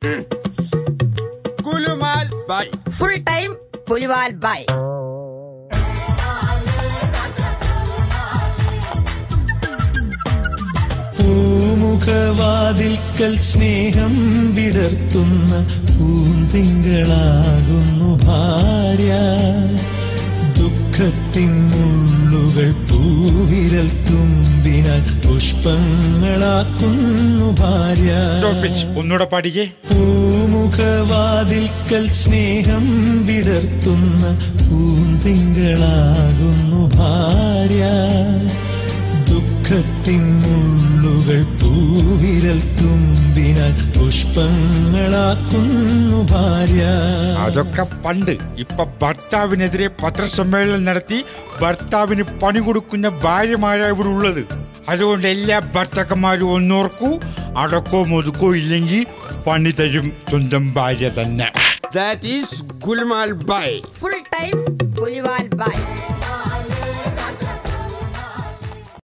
കുലുമാൽ ബൈ. Full time പുലിവാൽ ബൈ. പൂമുഖവാതിൽക്കൽ സ്നേഹം വിടർത്തുന്ന പൂന്തിങ്കളാകുന്നു ഭാര്യ. ദുഃഖത്തിൻ മുള്ളുകൾ പൂവിരൽ തുമ്പിനാൽ പുഷ്പങ്ങളാക്കുന്നു ഭാര്യ. ഒന്നുകൂടെ പാടിക്കേ. പൂമുഖവാതിൽക്കൽ സ്നേഹം വിടർത്തുന്ന പൂന്തിങ്കളാകുന്നു ഭാര്യ. ദുഃഖത്തിൻ മുള്ളുകൾ പൂവിരൽ തുമ്പിനാൽ പുഷ്പങ്ങളാക്കുന്നു ഭാര്യ. അതൊക്കെ പണ്ട്. ഇപ്പൊ ഭർത്താവിനെതിരെ പത്രസമ്മേളനം നടത്തി ഭർത്താവിന് പണി കൊടുക്കുന്ന ഭാര്യമാരാ ഇവിടെ ഉള്ളത്. അതുകൊണ്ട് എല്ലാ ഭർത്താക്കന്മാരും ഒന്നോർക്കൂ, അടക്കോ ഒതുക്കോ ഇല്ലെങ്കിൽ പണി തരും സ്വന്തം ഭാര്യ തന്നെ. That is Gulmal Bhai. Full time പുലിവാൽ ബൈ.